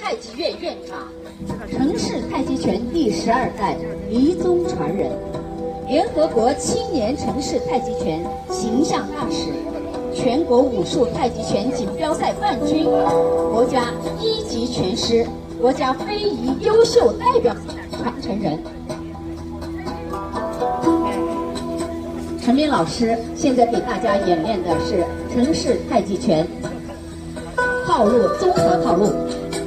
太极院院长，城市太极拳第12代遗宗传人，联合国青年城市太极拳形象大使，全国武术太极拳锦标赛冠军，国家1级拳师，国家非遗优秀代表传承人。陈斌老师现在给大家演练的是城市太极拳套路综合套路。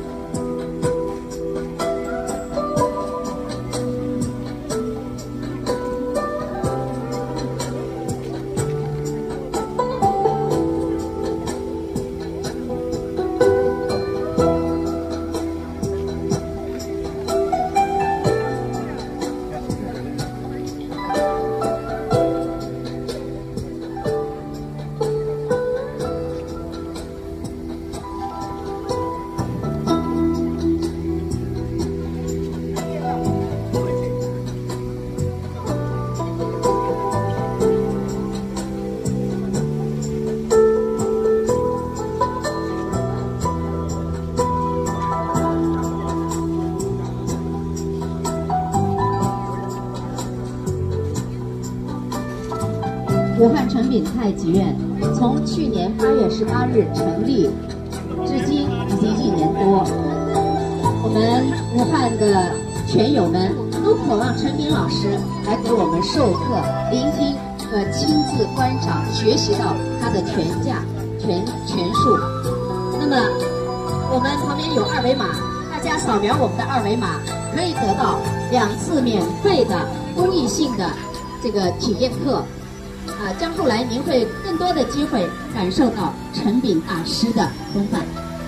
武汉陈炳太极院从去年8月18日成立，至今已经1年多。我们武汉的拳友们都渴望陈炳老师来给我们授课、聆听和亲自观赏、学习到他的拳架、拳术。那么，我们旁边有2维码，大家扫描我们的2维码，可以得到2次免费的公益性的这个体验课。将后来您会更多的机会感受到陈炳大师的风范。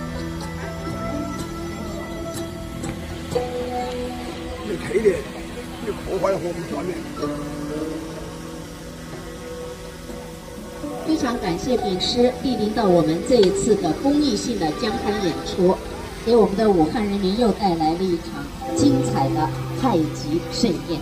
你开的，你破坏了我们专业。 非常感谢炳师莅临到我们这一次的公益性的江滩演出，给我们的武汉人民又带来了一场精彩的太极盛宴。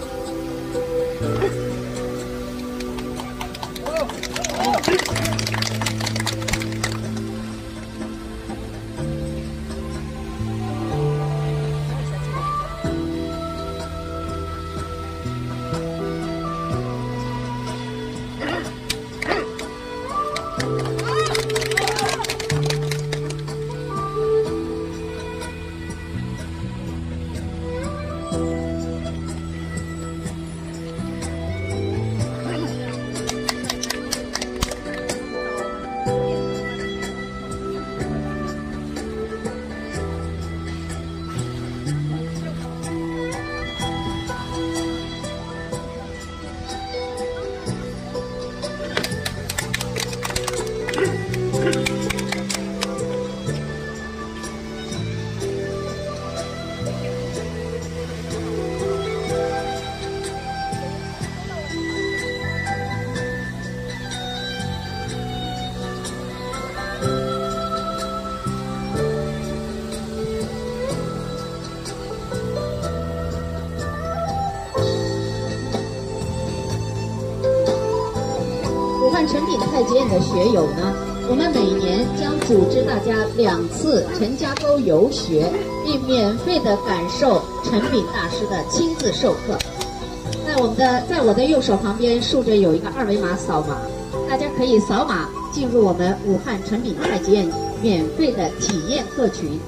陈炳太极院的学友呢，我们每年将组织大家2次陈家沟游学，并免费的感受陈炳大师的亲自授课。在我的右手旁边竖着有一个2维码扫码，大家可以扫码进入我们武汉陈炳太极院免费的体验课群。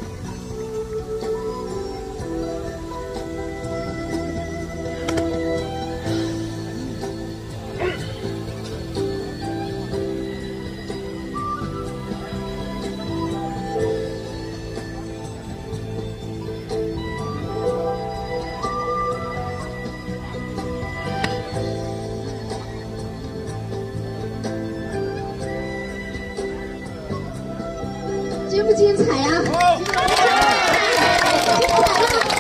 精不精彩呀？精彩了！